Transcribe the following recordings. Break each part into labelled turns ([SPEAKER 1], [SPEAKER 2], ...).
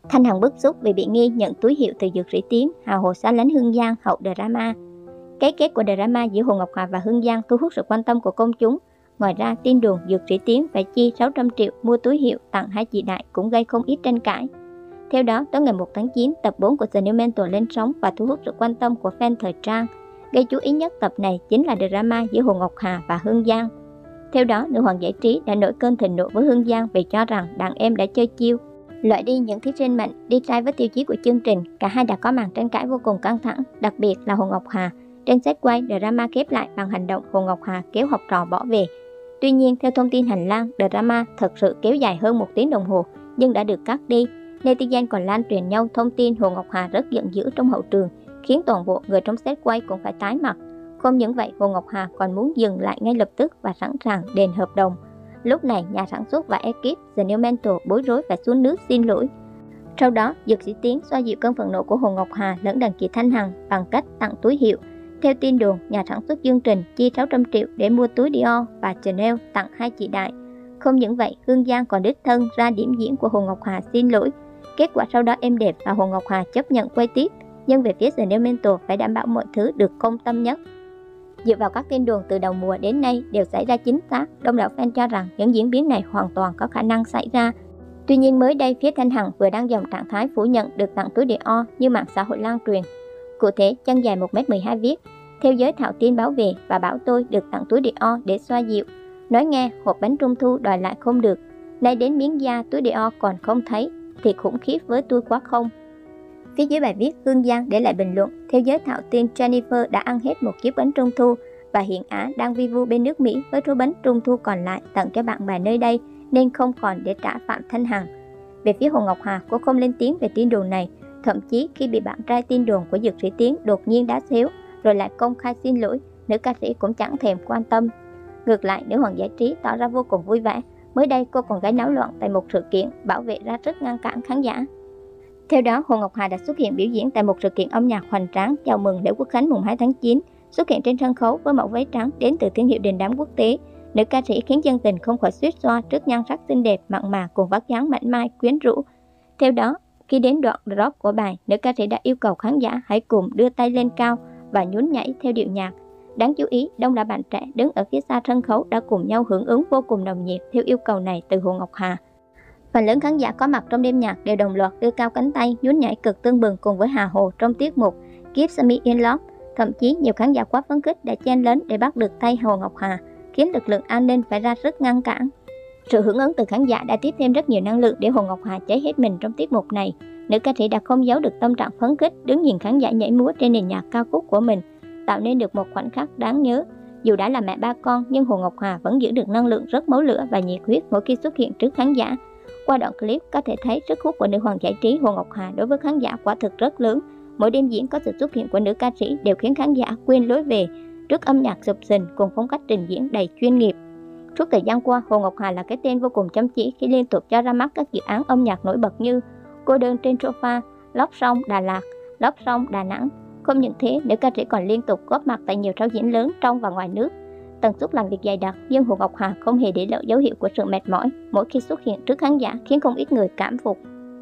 [SPEAKER 1] Thanh Hằng bức xúc vì bị nghi nhận túi hiệu từ Dược Sĩ Tiến, Hà Hồ xa lánh Hương Giang hậu drama. Cái kết của drama giữa Hồ Ngọc Hà và Hương Giang thu hút sự quan tâm của công chúng. Ngoài ra, tin đồn Dược Sĩ Tiến phải chi 600 triệu mua túi hiệu tặng hai chị đại cũng gây không ít tranh cãi. Theo đó, tối ngày 1 tháng 9, tập 4 của The New Mentor lên sóng và thu hút sự quan tâm của fan thời trang. Gây chú ý nhất tập này chính là drama giữa Hồ Ngọc Hà và Hương Giang. Theo đó, nữ hoàng giải trí đã nổi cơn thịnh nộ với Hương Giang vì cho rằng đàn em đã chơi chiêu loại đi những thí sinh mạnh đi trai với tiêu chí của chương trình. Cả hai đã có màn tranh cãi vô cùng căng thẳng, đặc biệt là Hồ Ngọc Hà. Trên set quay, drama khép lại bằng hành động Hồ Ngọc Hà kéo học trò bỏ về. Tuy nhiên, theo thông tin hành lang, drama thật sự kéo dài hơn 1 tiếng đồng hồ nhưng đã được cắt đi. Netizen còn lan truyền nhau thông tin Hồ Ngọc Hà rất giận dữ trong hậu trường, khiến toàn bộ người trong set quay cũng phải tái mặt. Không những vậy, Hồ Ngọc Hà còn muốn dừng lại ngay lập tức và sẵn sàng đền hợp đồng. Lúc này, nhà sản xuất và ekip The New Mentor bối rối và xuống nước xin lỗi. Sau đó, Dược Sĩ Tiến xoa dịu cơn phẫn nộ của Hồ Ngọc Hà lẫn đàn chị Thanh Hằng bằng cách tặng túi hiệu. Theo tin đồn, nhà sản xuất chương trình chi 600 triệu để mua túi Dior và Chanel tặng hai chị đại. Không những vậy, Hương Giang còn đích thân ra điểm diễn của Hồ Ngọc Hà xin lỗi. Kết quả sau đó êm đẹp và Hồ Ngọc Hà chấp nhận quay tiếp, nhưng về phía The New Mentor phải đảm bảo mọi thứ được công tâm nhất. Dựa vào các tin đồn từ đầu mùa đến nay đều xảy ra chính xác, đông đảo fan cho rằng những diễn biến này hoàn toàn có khả năng xảy ra. Tuy nhiên mới đây, phía Thanh Hằng vừa đang dòng trạng thái phủ nhận được tặng túi Dior như mạng xã hội lan truyền. Cụ thể, chân dài 1m12 viết: theo giới thạo tin báo về và bảo tôi được tặng túi Dior để xoa dịu. Nói nghe, hộp bánh trung thu đòi lại không được. Nay đến miếng da túi Dior còn không thấy, thì khủng khiếp với tôi quá không. Phía dưới bài viết, Hương Giang để lại bình luận: theo giới thạo tin, Jennifer đã ăn hết một chiếc bánh trung thu và hiện Á đang vi vu bên nước Mỹ với số bánh trung thu còn lại tặng cho bạn bè nơi đây nên không còn để trả Phạm Thanh Hằng. Về phía Hồ Ngọc Hà, cô không lên tiếng về tin đồn này, thậm chí khi bị bạn trai tin đồn của Dược Sĩ Tiến đột nhiên đá xéo rồi lại công khai xin lỗi, nữ ca sĩ cũng chẳng thèm quan tâm. Ngược lại, nữ hoàng giải trí tỏ ra vô cùng vui vẻ. Mới đây, cô còn gây náo loạn tại một sự kiện, bảo vệ ra rất ngăn cản khán giả. Theo đó, Hồ Ngọc Hà đã xuất hiện biểu diễn tại một sự kiện âm nhạc hoành tráng chào mừng lễ Quốc khánh mùng 2 tháng 9, xuất hiện trên sân khấu với mẫu váy trắng đến từ thương hiệu đình đám quốc tế. Nữ ca sĩ khiến dân tình không khỏi xuýt xoa trước nhan sắc xinh đẹp mặn mà cùng vóc dáng mảnh mai quyến rũ. Theo đó, khi đến đoạn drop của bài, nữ ca sĩ đã yêu cầu khán giả hãy cùng đưa tay lên cao và nhún nhảy theo điệu nhạc. Đáng chú ý, đông đảo bạn trẻ đứng ở phía xa sân khấu đã cùng nhau hưởng ứng vô cùng nồng nhiệt theo yêu cầu này từ Hồ Ngọc Hà. Phần lớn khán giả có mặt trong đêm nhạc đều đồng loạt đưa cao cánh tay, nhún nhảy cực tưng bừng cùng với Hà Hồ trong tiết mục Kiss Me In Love. Thậm chí nhiều khán giả quá phấn khích đã chen lấn để bắt được tay Hồ Ngọc Hà, khiến lực lượng an ninh phải ra sức ngăn cản. Sự hưởng ứng từ khán giả đã tiếp thêm rất nhiều năng lượng để Hồ Ngọc Hà cháy hết mình trong tiết mục này. Nữ ca sĩ đã không giấu được tâm trạng phấn khích, đứng nhìn khán giả nhảy múa trên nền nhạc ca khúc của mình, tạo nên được một khoảnh khắc đáng nhớ. Dù đã là mẹ ba con, nhưng Hồ Ngọc Hà vẫn giữ được năng lượng rất máu lửa và nhiệt huyết mỗi khi xuất hiện trước khán giả. Qua đoạn clip có thể thấy sức hút của nữ hoàng giải trí Hồ Ngọc Hà đối với khán giả quả thực rất lớn. Mỗi đêm diễn có sự xuất hiện của nữ ca sĩ đều khiến khán giả quên lối về trước âm nhạc sập sình cùng phong cách trình diễn đầy chuyên nghiệp. Suốt thời gian qua, Hồ Ngọc Hà là cái tên vô cùng chăm chỉ khi liên tục cho ra mắt các dự án âm nhạc nổi bật như Cô đơn trên sofa, Love Song Đà Lạt, Love Song Đà Nẵng. Không những thế, nữ ca sĩ còn liên tục góp mặt tại nhiều show diễn lớn trong và ngoài nước. Tần suất làm việc dày đặc, nhưng Hồ Ngọc Hà không hề để lộ dấu hiệu của sự mệt mỏi mỗi khi xuất hiện trước khán giả, khiến không ít người cảm phục.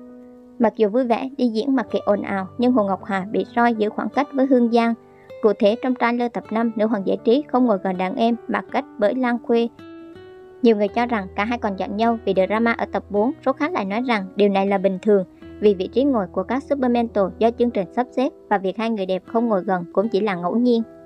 [SPEAKER 1] Mặc dù vui vẻ đi diễn mặc kệ ồn ào, nhưng Hồ Ngọc Hà bị soi giữ khoảng cách với Hương Giang. Cụ thể, trong trailer tập 5, nữ hoàng giải trí không ngồi gần đàn em mà cách bởi Lan Khuê. Nhiều người cho rằng cả hai còn giận nhau vì drama ở tập 4, số khác lại nói rằng điều này là bình thường vì vị trí ngồi của các Super Mentor do chương trình sắp xếp và việc hai người đẹp không ngồi gần cũng chỉ là ngẫu nhiên.